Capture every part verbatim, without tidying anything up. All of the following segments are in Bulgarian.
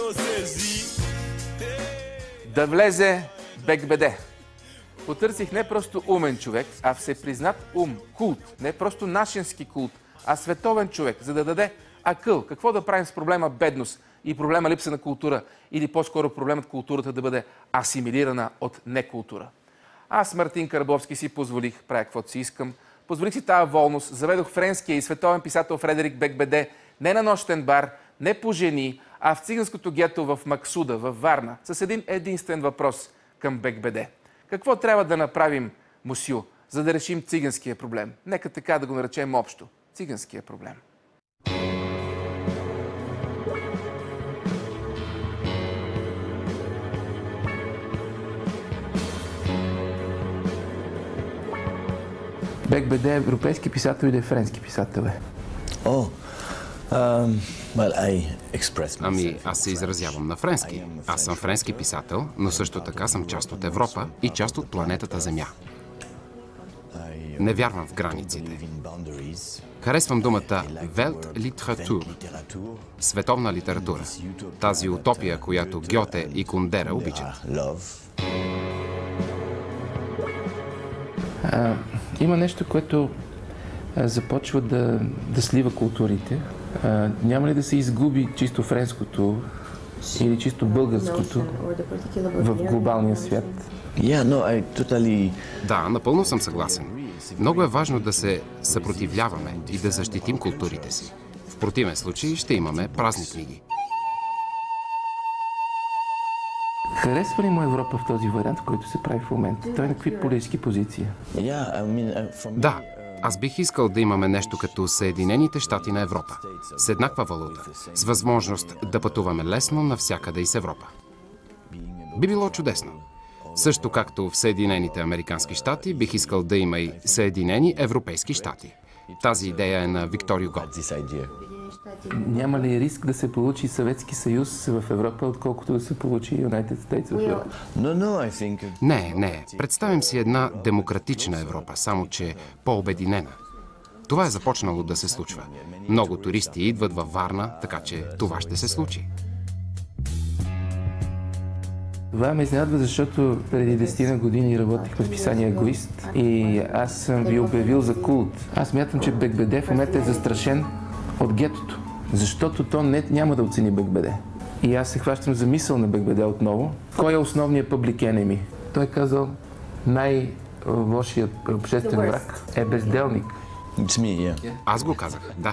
Да влезе Бекбеде. Потърсих не просто умен човек, а всепризнат ум, култ. Не просто нашински култ, а световен човек, за да даде акъл. Какво да правим с проблема бедност и проблема липса на култура, или по-скоро проблемът културата да бъде асимилирана от некултура. Аз, Мартин Карбовски, си позволих, правя каквото си искам, позволих си тази волност, заведох френския и световен писател Фредерик Бекбеде не на нощен бар, не по жени, а в циганското гето в Максуда, във Варна, с един единствен въпрос към Бекбеде. Какво трябва да направим, мусю, за да решим циганския проблем? Нека така да го наречем общо. Циганския проблем. Бекбеде е европейски писател или е френски писател? О, um, well, I express Ами, аз се изразявам на френски. Аз съм френски писател, но също така съм част от Европа и част от планетата Земя. Не вярвам в границите. Харесвам думата Weltliteratur, световна литература. Тази утопия, която Гьоте и Кундера обичат. А, има нещо, което а, започва да, да слива културите. А, няма ли да се изгуби чисто френското или чисто българското в глобалния свят? Yeah, no, I totally... Да, напълно съм съгласен. Много е важно да се съпротивляваме и да защитим културите си. В противен случай ще имаме празни книги. Харесва ли му Европа в този вариант, в който се прави в момента? Той на какви политически позиции? Yeah, I mean, for me... Да, аз бих искал да имаме нещо като Съединените щати на Европа. С еднаква валута, с възможност да пътуваме лесно навсякъде из Европа. Би било чудесно. Също както в Съединените американски щати, бих искал да има и Съединени европейски щати. Тази идея е на Виктор Юго. Няма ли риск да се получи Съветски съюз в Европа, отколкото да се получи United States в Европа? No, no, I think... Не, не. Представим си една демократична Европа, само че по-обединена. Това е започнало да се случва. Много туристи идват във Варна, така че това ще се случи. Това ме изненадва, защото преди десетина години работих в списание Егоист и аз съм ви обявил за култ. Аз мятам, че Бекбеде в момента е застрашен от гетото, защото то не, няма да оцени Бекбеде. И аз се хващам за мисъл на Бекбеде отново. Кой е основният public enemy? Той е казал, най-лошият обществен враг е безделник. It's me, yeah. Аз го казах, да.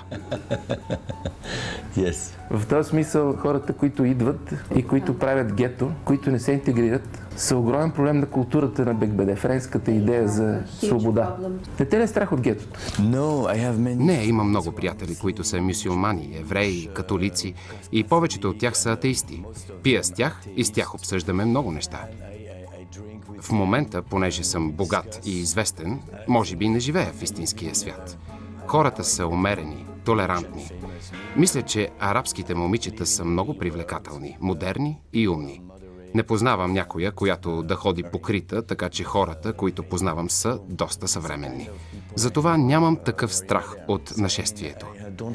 Yes. В този смисъл хората, които идват и които правят гето, които не се интегрират, са огромен проблем на културата на Бекбеде, френската идея за свобода. Не те ли е страх от гетото? No, I have many... Не, има много приятели, които са мюсюлмани, евреи, католици и повечето от тях са атеисти. Пия с тях и с тях обсъждаме много неща. В момента, понеже съм богат и известен, може би не живея в истинския свят. Хората са умерени, толерантни. Мисля, че арабските момичета са много привлекателни, модерни и умни. Не познавам някоя, която да ходи покрита, така че хората, които познавам, са доста съвременни. Затова нямам такъв страх от нашествието.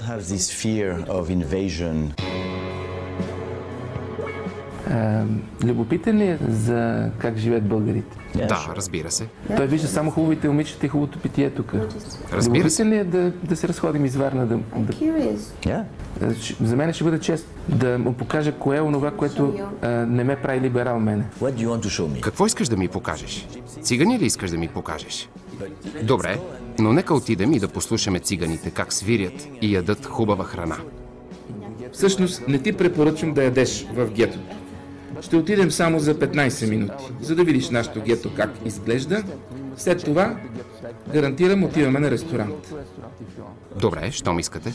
А, любопитен ли е за как живеят българите? Да, разбира се. Той вижда само хубавите момичета и хубавото питие тук. Разбира се. Любопитен ли е да, да се разходим из Варна? Да, да... Yeah. За мен ще бъде чест да му покажа кое е онова, което а, не ме прави либерал мене. What do you want to show me? Какво искаш да ми покажеш? Цигани ли искаш да ми покажеш? Добре, но нека отидем и да послушаме циганите как свирят и ядат хубава храна. Всъщност не ти препоръчвам да ядеш в гетото. Ще отидем само за петнайсет минути, за да видиш нашето гето как изглежда. След това, гарантирам, отиваме на ресторант. Добре, щом искате.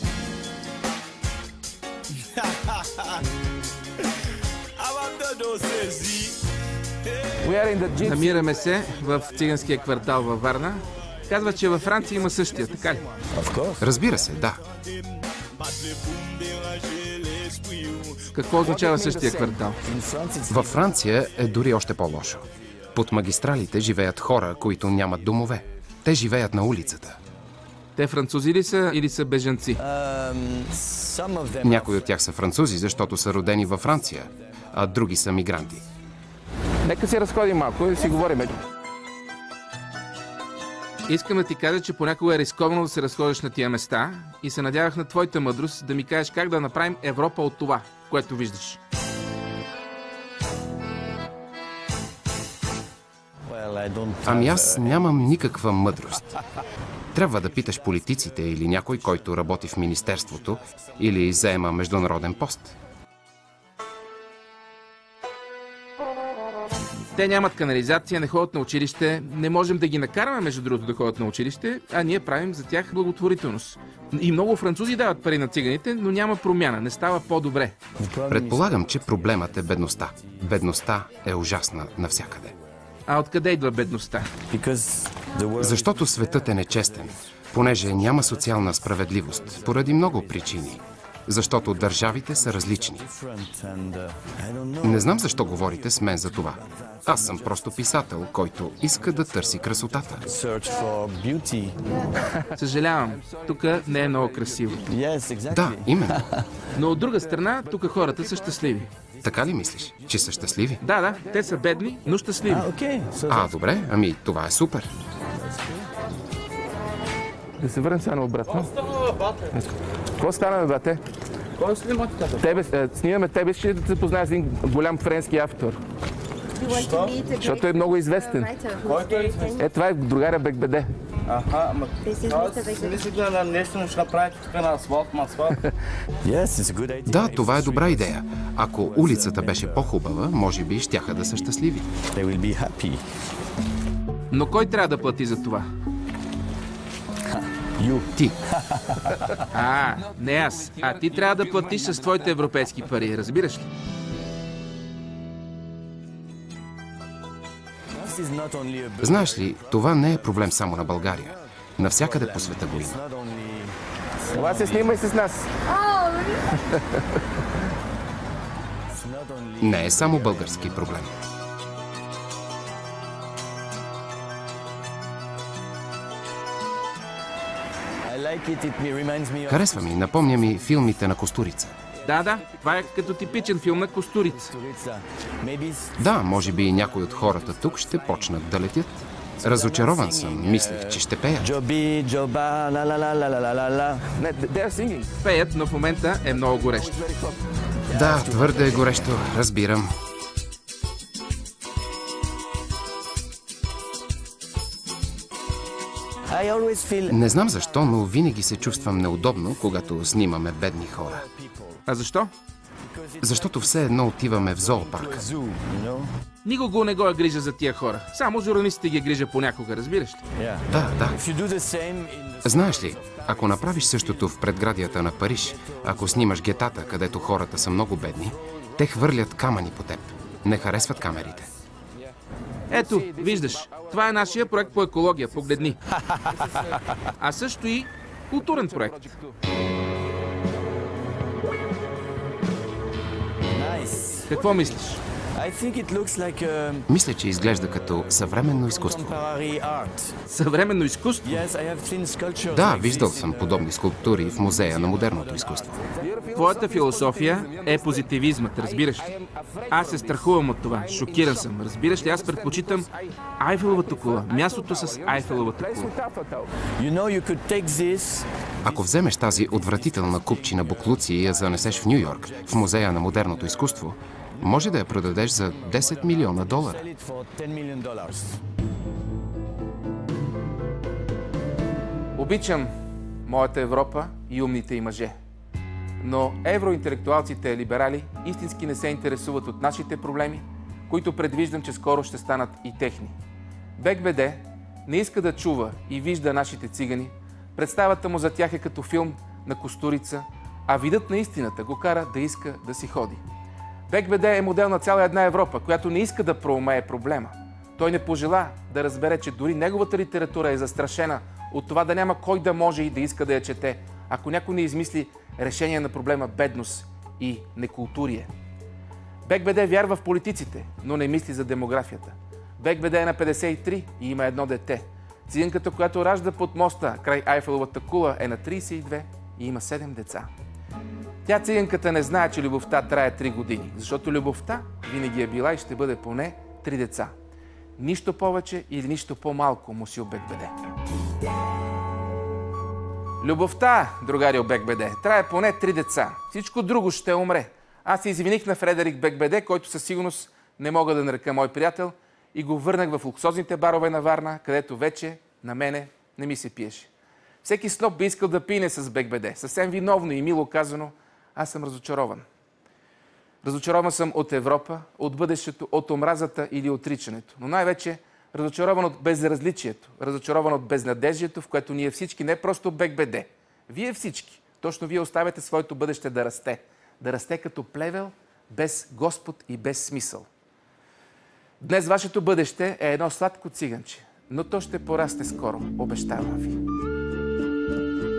Намираме се в циганския квартал във Варна. Казва, че във Франция има същия, така ли? Разбира се, да. Какво означава същия квартал? Във Франция е дори още по-лошо. Под магистралите живеят хора, които нямат домове. Те живеят на улицата. Те французи ли са или са бежанци? Някои от тях са французи, защото са родени във Франция, а други са мигранти. Нека се разходим малко и си говорим. Искам да ти кажа, че понякога е рисковано да се разходиш на тия места и се надявах на твоята мъдрост да ми кажеш как да направим Европа от това, което виждаш. Ами аз нямам никаква мъдрост. Трябва да питаш политиците или някой, който работи в министерството или заема международен пост. Те нямат канализация, не ходят на училище. Не можем да ги накараме, между другото, да ходят на училище, а ние правим за тях благотворителност. И много французи дават пари на циганите, но няма промяна, не става по-добре. Предполагам, че проблемът е бедността. Бедността е ужасна навсякъде. А откъде идва бедността? Защото светът е нечестен, понеже няма социална справедливост, поради много причини. Защото държавите са различни. Не знам защо говорите с мен за това. Аз съм просто писател, който иска да търси красотата. Съжалявам, тук не е много красиво. Да, именно. Но от друга страна, тук хората са щастливи. Така ли мислиш, че са щастливи? Да, да, те са бедни, но щастливи. А, добре, ами това е супер. Да се върнем сега обратно. Какво стана, бе, бате? Тебе, снимаме тебе, ще да се познаеш с един голям френски автор. Защото е много известен. Е, това е другаря Бекбеде. Аха, ама си мислите на нещо ще направите тук на асфалт, на асфалт? Да, това е добра идея. Ако улицата беше по-хубава, може би щяха да са щастливи. Но кой трябва да плати за това? Ти. А, не аз. А ти трябва да платиш с твоите европейски пари, разбираш ли? Знаеш ли, това не е проблем само на България. Навсякъде по света го има. Това се снимай с нас. Не е само български проблем. Харесва ми, напомня ми филмите на Кустурица. Да, да, това е като типичен филм на Кустурица. Да, може би някои от хората тук ще почнат да летят. Разочарован съм, мислех, че ще пеят. Пеят, но в момента е много горещо. Да, твърде е горещо, разбирам. Не знам защо, но винаги се чувствам неудобно, когато снимаме бедни хора. А защо? Защото все едно отиваме в зоопарка. Никого не го е грижа за тия хора. Само журналистите ги е грижа понякога, разбираш ли? Да, да. Знаеш ли, ако направиш същото в предградията на Париж, ако снимаш гетата, където хората са много бедни, те хвърлят камъни по теб. Не харесват камерите. Ето, виждаш, това е нашия проект по екология, погледни. А също и културен проект. Какво мислиш? Мисля, че изглежда като съвременно изкуство. Съвременно изкуство? Да, виждал съм подобни скулптури в Музея на модерното изкуство. Твоята философия е позитивизмът, разбираш ли? Аз се страхувам от това, шокиран съм, разбираш ли? Аз предпочитам Айфеловата кула, мястото с Айфеловата кула. Ако вземеш тази отвратителна купчина буклуци и я занесеш в Ню Йорк, в Музея на модерното изкуство, може да я продадеш за десет милиона долара. Обичам моята Европа и умните й мъже. Но евроинтелектуалците либерали истински не се интересуват от нашите проблеми, които предвиждам, че скоро ще станат и техни. Бекбеде не иска да чува и вижда нашите цигани, представата му за тях е като филм на Кустурица, а видът на истината го кара да иска да си ходи. Бекбеде е модел на цяла една Европа, която не иска да проумее проблема. Той не пожела да разбере, че дори неговата литература е застрашена от това да няма кой да може и да иска да я чете, ако някой не измисли решение на проблема бедност и некултурие. Бекбеде вярва в политиците, но не мисли за демографията. Бекбеде е на петдесет и три и има едно дете. Циганката, която ражда под моста край Айфеловата кула, е на трийсет и две и има седем деца. Тя, циганката, не знае, че любовта трае три години, защото любовта винаги е била и ще бъде поне три деца. Нищо повече или нищо по-малко, мусил Бекбеде. Любовта, другари Бекбеде, трае поне три деца. Всичко друго ще умре. Аз се извиних на Фредерик Бекбеде, който със сигурност не мога да нарека мой приятел, и го върнах в луксозните барове на Варна, където вече на мене не ми се пиеше. Всеки сноп би искал да пине с Бекбеде. Съвсем виновно и мило казано, аз съм разочарован. Разочарован съм от Европа, от бъдещето, от омразата или отричането. Но най-вече разочарован от безразличието, разочарован от безнадежието, в което ние всички, не просто Бекбеде, вие всички, точно вие оставяте своето бъдеще да расте. Да расте като плевел, без Господ и без смисъл. Днес вашето бъдеще е едно сладко циганче, но то ще порасне скоро, обещавам ви.